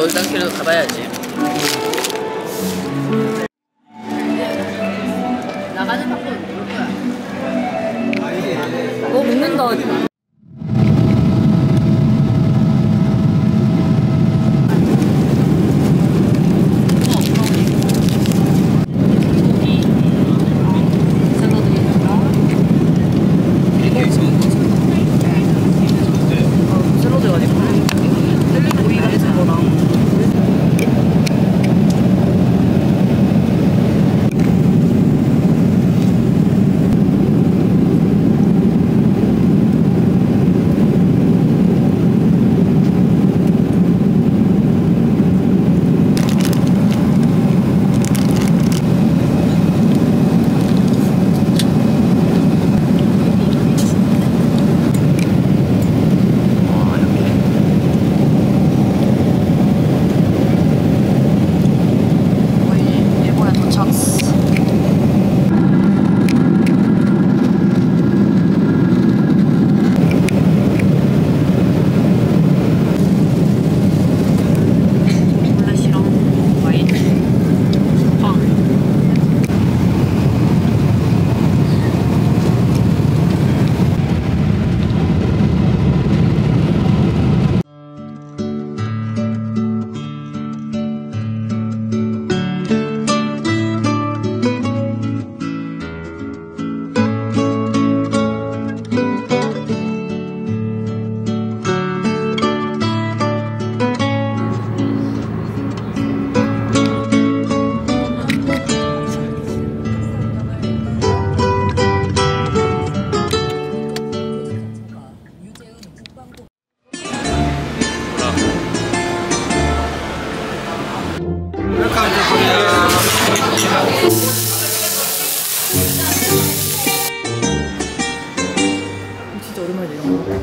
올당길로 가봐야지. 나가는 방법은 모를 거야. 먹는다. 진짜 오랜만에 이런 거.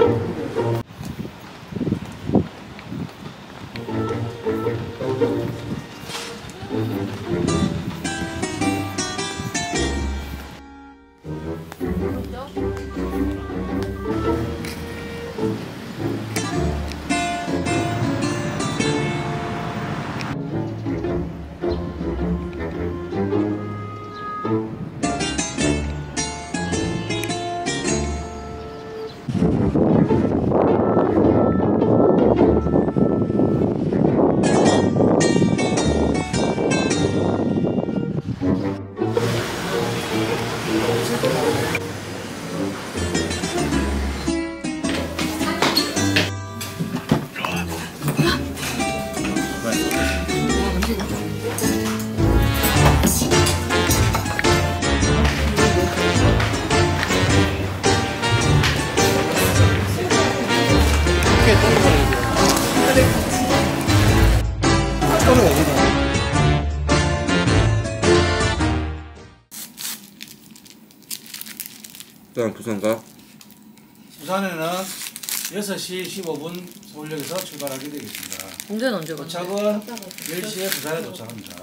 그다음 부산 가? 부산에는 6시 15분 서울역에서 출발하게 되겠습니다. 공대는 언제 가요? 도착은 10시에 부산에 도착합니다.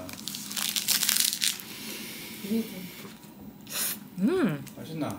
맛있나?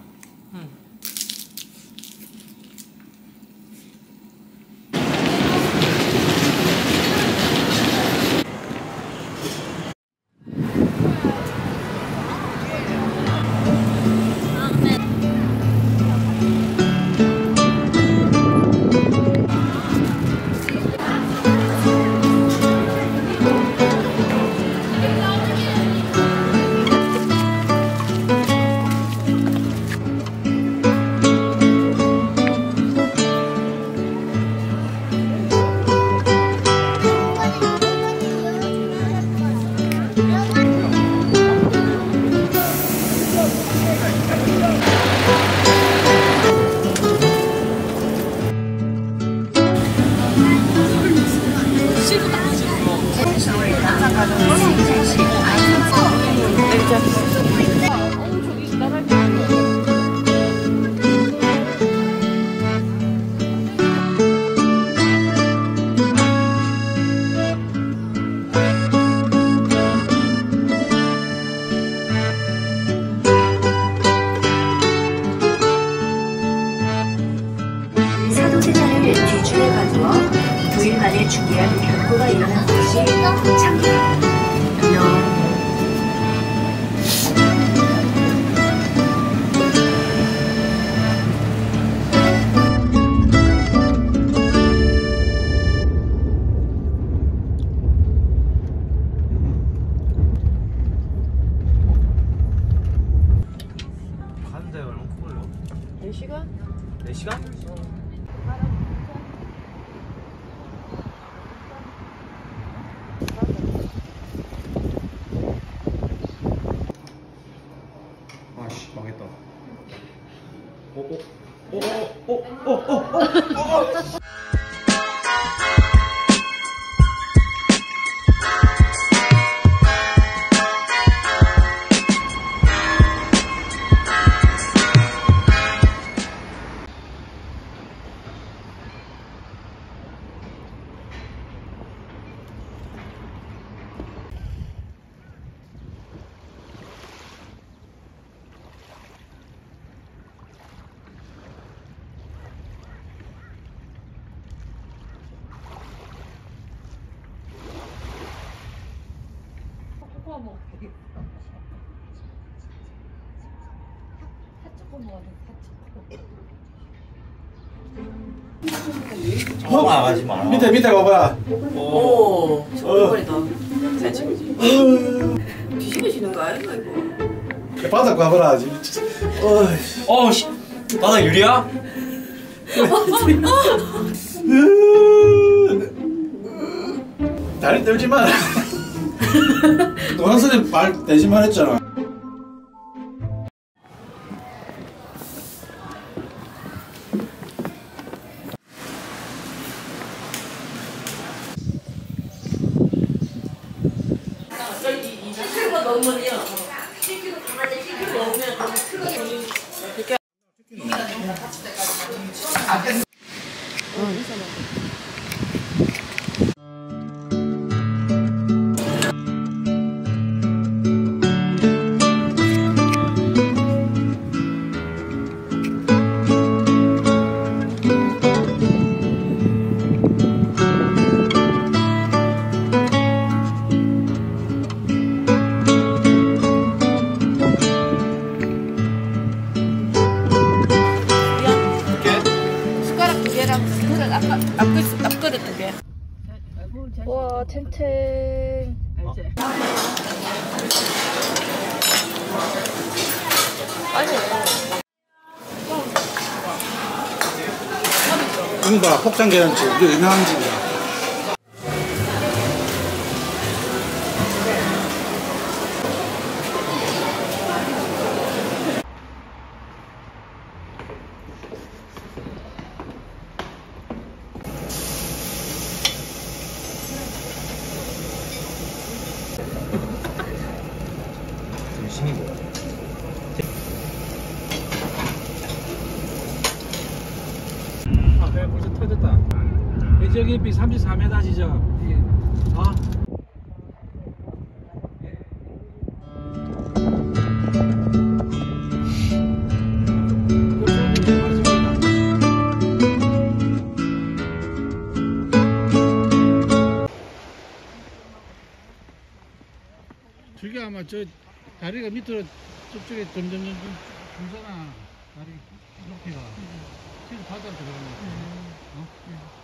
사도세자를 뒤줄에 가두어 9일 만에 중계한 대한 격보가 일어난 것이 작년. 안녕. 가는데 얼마 걸려? 4시간? 4시간? 아씨 망했다. 하지 마라. 밑에 봐봐. 오, 저거리다. 잘 찍어지. 뒤집어지는 거 아닌가 이거? 바닥 봐봐라 지금. 씨. 바닥 유리야? 다리 떨지 마. 노란선에 발 대지만 했잖아. 숟가락 2개랑 그릇 앞그릇 2개. 와, 탱탱. 알지? 응가 폭장 계란집 이거 유명한 집이야. 열심히 먹어. 배 벌써 터졌다. 해저 깊이 34m 지죠. 저게 아마 저 다리가 밑으로 저쪽에 점점 줄잖아. 다리 높이가. 그래서 바다로 들어가는 거야.